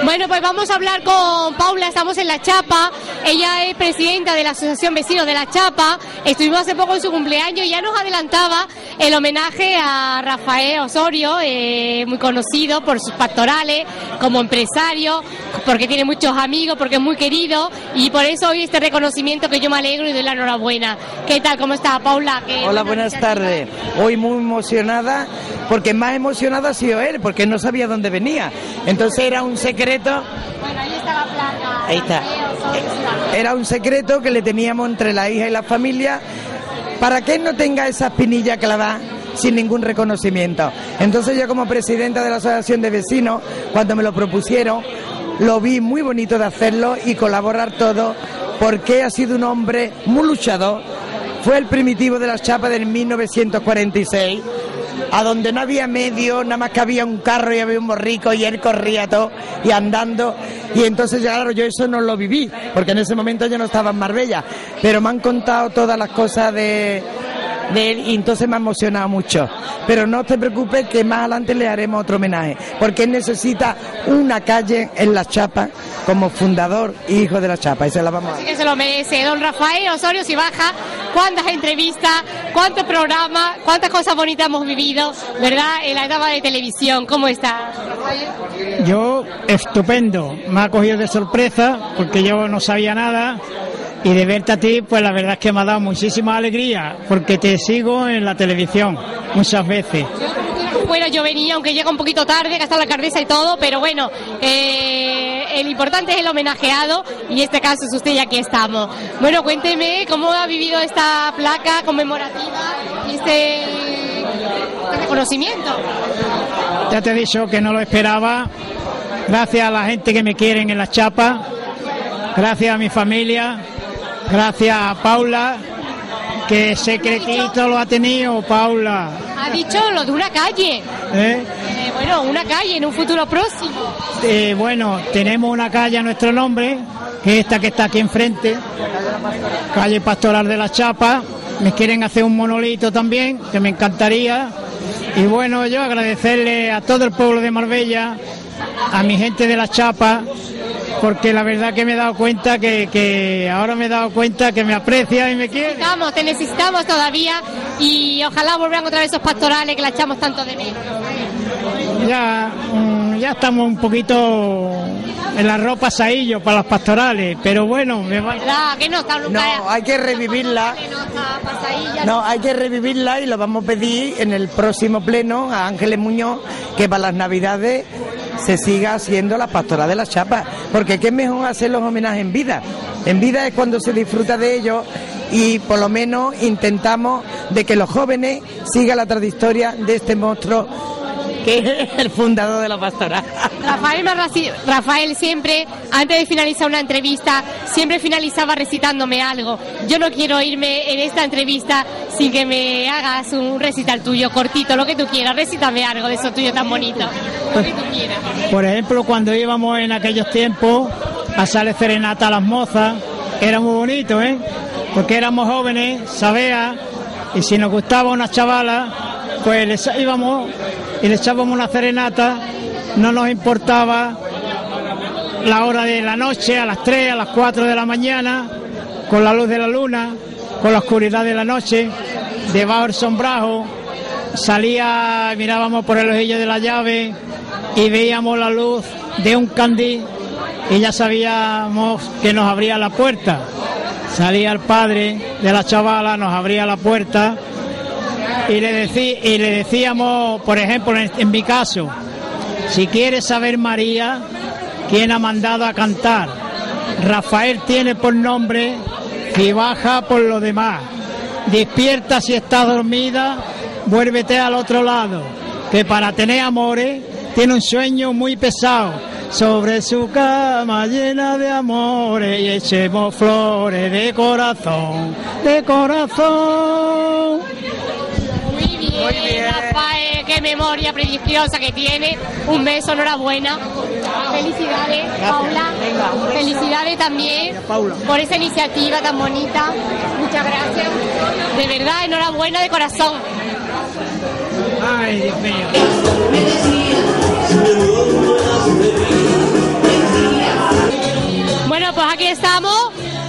Bueno, pues vamos a hablar con Paula, estamos en La Chapa, ella es presidenta de la Asociación Vecinos de La Chapa, estuvimos hace poco en su cumpleaños y ya nos adelantaba el homenaje a Rafael Osorio, muy conocido por sus pastorales, como empresario, porque tiene muchos amigos, porque es muy querido y por eso hoy este reconocimiento que yo me alegro y doy la enhorabuena. ¿Qué tal? ¿Cómo está, Paula? Hola, buenas tardes. Hoy muy emocionada, porque más emocionado ha sido él, porque no sabía dónde venía. Entonces era un secreto. Bueno, ahí está la placa. Ahí está. Era un secreto que le teníamos entre la hija y la familia, para que él no tenga esa espinilla clavada sin ningún reconocimiento. Entonces yo, como presidenta de la Asociación de Vecinos, cuando me lo propusieron, lo vi muy bonito de hacerlo y colaborar todo, porque ha sido un hombre muy luchador. Fue el primitivo de Las Chapas del 1946, a donde no había medio, nada más que había un carro y había un borrico y él corría todo y andando. Y entonces, claro, yo eso no lo viví, porque en ese momento yo no estaba en Marbella, pero me han contado todas las cosas de él y entonces me ha emocionado mucho. Pero no te preocupes, que más adelante le haremos otro homenaje, porque él necesita una calle en Las Chapas como fundador y hijo de Las Chapas, y se la vamos a dar. Así que se lo merece. Don Rafael Osorio, si baja, cuántas entrevistas, cuántos programas, cuántas cosas bonitas hemos vivido, ¿verdad?, en la etapa de televisión. ¿Cómo está, Rafael? Yo, estupendo. Me ha cogido de sorpresa, porque yo no sabía nada. Y de verte a ti, pues la verdad es que me ha dado muchísima alegría, porque te sigo en la televisión muchas veces. Bueno, yo venía, aunque llega un poquito tarde, que está la alcaldesa y todo, pero bueno, el importante es el homenajeado, y en este caso es usted y aquí estamos. Bueno, cuénteme cómo ha vivido esta placa conmemorativa y este reconocimiento. Ya te he dicho que no lo esperaba. Gracias a la gente que me quieren en Las Chapas, gracias a mi familia, gracias a Paula, que secretito lo ha tenido, Paula. Ha dicho lo de una calle. Bueno, una calle en un futuro próximo. Bueno, tenemos una calle a nuestro nombre, que es esta que está aquí enfrente, calle Pastoral de Las Chapas. Me quieren hacer un monolito también, que me encantaría. Y bueno, yo agradecerle a todo el pueblo de Marbella, a mi gente de Las Chapas, porque la verdad que me he dado cuenta que ahora me he dado cuenta que me aprecia y me quiere. Te necesitamos todavía, y ojalá volverán otra vez esos pastorales que la echamos tanto de menos. Ya estamos un poquito en la ropa saillo para las pastorales, pero bueno, me va. ¿Verdad? Que no está nunca. No, hay que revivirla. No, hay que revivirla, y lo vamos a pedir en el próximo pleno a Ángeles Muñoz, que para las Navidades se siga haciendo la pastora de Las Chapas, porque qué mejor hacer los homenajes en vida. En vida es cuando se disfruta de ellos, y por lo menos intentamos de que los jóvenes sigan la trayectoria de este monstruo que es el fundador de la pastora. Rafael siempre, antes de finalizar una entrevista, siempre finalizaba recitándome algo. Yo no quiero irme en esta entrevista sin que me hagas un recital tuyo, cortito, lo que tú quieras. Recítame algo de eso tuyo tan bonito, lo que tú quieras. Por ejemplo, cuando íbamos en aquellos tiempos a hacerle serenata a las mozas, era muy bonito, porque éramos jóvenes, sabía, y si nos gustaba una chavala, pues les íbamos y le echábamos una serenata. No nos importaba la hora de la noche, a las 3, a las 4 de la mañana, con la luz de la luna, con la oscuridad de la noche, debajo del sombrajo, mirábamos por el ojillo de la llave y veíamos la luz de un candil, y ya sabíamos que nos abría la puerta. Salía el padre de la chavala, nos abría la puerta, y le decíamos, por ejemplo, en mi caso, si quieres saber, María, quién ha mandado a cantar, Rafael tiene por nombre y baja por lo demás. Despierta si estás dormida, vuélvete al otro lado, que para tener amores tiene un sueño muy pesado. Sobre su cama llena de amores y echemos flores de corazón, de corazón. Muy bien, Rafael, qué memoria prodigiosa que tiene. Un beso, enhorabuena. Felicidades, Paula. Felicidades también por esa iniciativa tan bonita. Muchas gracias. De verdad, enhorabuena de corazón. Ay, Dios mío.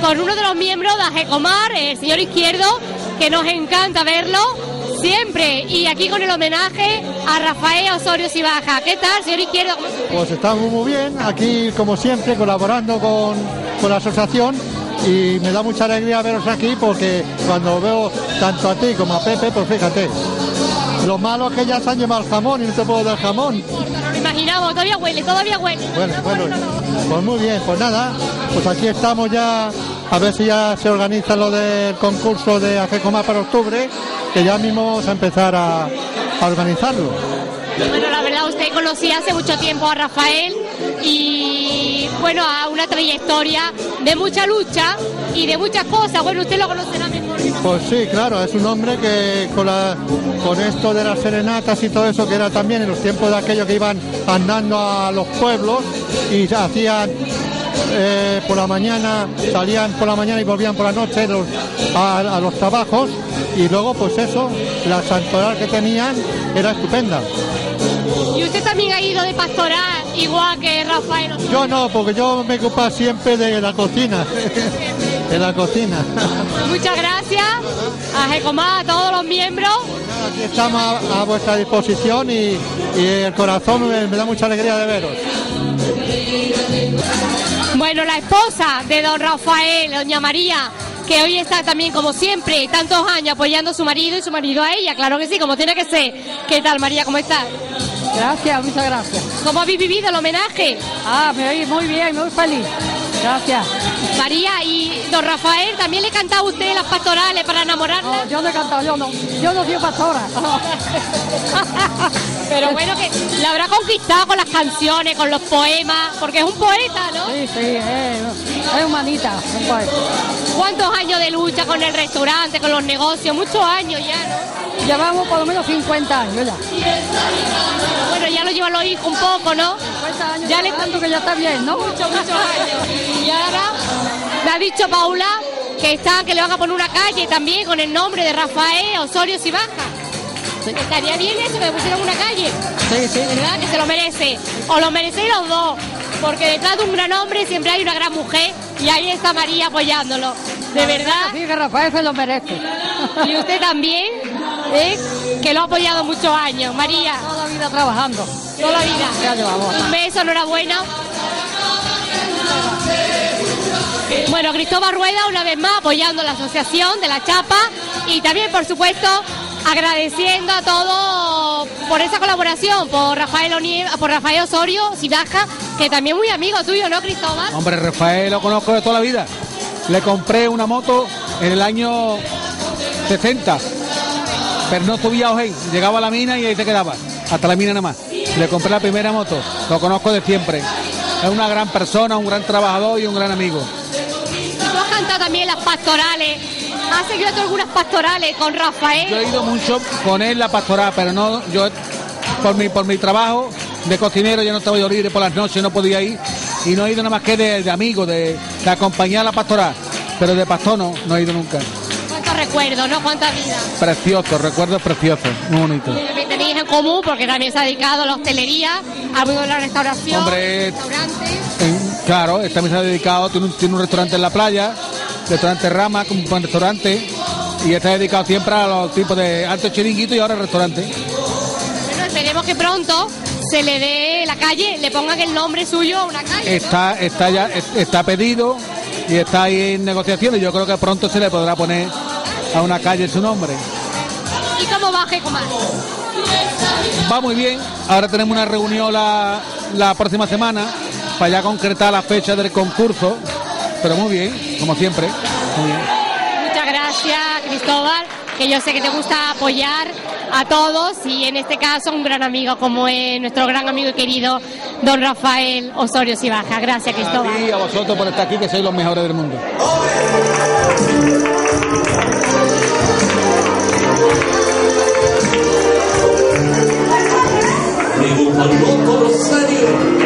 con uno de los miembros de AGECOMAR, el señor Izquierdo, que nos encanta verlo siempre, y aquí con el homenaje a Rafael Osorio Sibaja. ¿Qué tal, señor Izquierdo? Pues estamos muy bien, aquí como siempre colaborando con la asociación, y me da mucha alegría veros aquí porque cuando veo tanto a ti como a Pepe, pues fíjate, lo malo es que ya se han llevado el jamón y no te puedo dar jamón. No lo imaginamos, todavía huele. Bueno, pues muy bien, pues nada, pues aquí estamos ya, a ver si ya se organiza lo del concurso de AGECOMAR para octubre, que ya mismo vamos a empezar a organizarlo. Bueno, la verdad, usted conocía hace mucho tiempo a Rafael y, bueno, a una trayectoria de mucha lucha y de muchas cosas. Bueno, usted lo conocerá mejor. Pues sí, claro, es un hombre que con esto de las serenatas y todo eso, que era también en los tiempos de aquello que iban andando a los pueblos y hacían por la mañana, salían por la mañana y volvían por la noche a los trabajos, y luego pues eso, la santoral que tenían era estupenda. ¿Y usted también ha ido de pastoral igual que Rafael? Yo no, porque yo me ocupo siempre de la cocina. De la cocina. Muchas gracias a AGECOMAR, a todos los miembros. Aquí estamos a vuestra disposición y el corazón me da mucha alegría de veros. Bueno, la esposa de don Rafael, doña María, que hoy está también, como siempre, tantos años apoyando a su marido y su marido a ella, claro que sí, como tiene que ser. ¿Qué tal, María? ¿Cómo estás? Gracias, muchas gracias. ¿Cómo habéis vivido el homenaje? Me oí muy bien, muy feliz. Gracias. María, y don Rafael, ¿también le cantaba a usted las pastorales para enamorarla? No, yo no he cantado, yo no soy pastora. Pero bueno, que la habrá conquistado con las canciones, con los poemas, porque es un poeta, ¿no? Sí, es humanita, un poeta. ¿Cuántos años de lucha con el restaurante, con los negocios? Muchos años ya, ¿no? Llevamos por lo menos 50 años ya. Bueno, ya lo llevan los hijos un poco, ¿no? 50 años ya tanto que ya está bien, ¿no? Muchos años. Y ahora me ha dicho Paula que le van a poner una calle también con el nombre de Rafael Osorio Sibaja. Sí. Estaría bien eso, que le pusieran una calle. Sí. ¿Verdad? Que se lo merece. O lo merecéis los dos. Porque detrás de un gran hombre siempre hay una gran mujer. Y ahí está María apoyándolo. De verdad. Sí, que Rafael se lo merece. Y usted también, que lo ha apoyado muchos años. María. Toda la vida trabajando. Toda la vida. Ya llevamos. Un beso, enhorabuena. Bueno, Cristóbal Rueda una vez más apoyando la asociación de La Chapa y también, por supuesto, agradeciendo a todos por esa colaboración, por Rafael Osorio Sibaja, que también muy amigo tuyo, ¿no, Cristóbal? Hombre, Rafael lo conozco de toda la vida. Le compré una moto en el año 60, pero no subía a Ojén, llegaba a la mina y ahí se quedaba, hasta la mina nada más. Le compré la primera moto, lo conozco de siempre. Es una gran persona, un gran trabajador y un gran amigo. Tú has cantado también las pastorales. ¿Has seguido tú algunas pastorales con Rafael? Yo he ido mucho con él la pastoral, pero no, yo por mi trabajo de cocinero ya no estaba yo libre por las noches, no podía ir. Y no he ido nada más que de amigo, de acompañar a la pastoral. Pero de pastor no he ido nunca. ¿Cuántos recuerdos, no? ¿Cuántas vidas? Precioso, recuerdos preciosos, muy bonito. También tenéis en común porque también se ha dedicado a la hostelería, al mundo de la restauración, hombre, restaurantes. Claro, él también se ha dedicado, tiene un restaurante en la playa, restaurante Rama, como un buen restaurante, y está dedicado siempre a los tipos de alto chiringuito y ahora restaurante. Bueno, esperemos que pronto se le dé la calle, le pongan el nombre suyo a una calle. Está pedido y está ahí en negociaciones. Yo creo que pronto se le podrá poner a una calle su nombre. ¿Y cómo va AGECOMAR? Va muy bien. Ahora tenemos una reunión la próxima semana para ya concretar la fecha del concurso. Pero muy bien, como siempre. Muy bien. Muchas gracias, Cristóbal, que yo sé que te gusta apoyar a todos y en este caso un gran amigo como es nuestro gran amigo y querido don Rafael Osorio Sibaja. Gracias, Cristóbal. A ti y a vosotros por estar aquí, que sois los mejores del mundo. Me gusta el loco Rosario.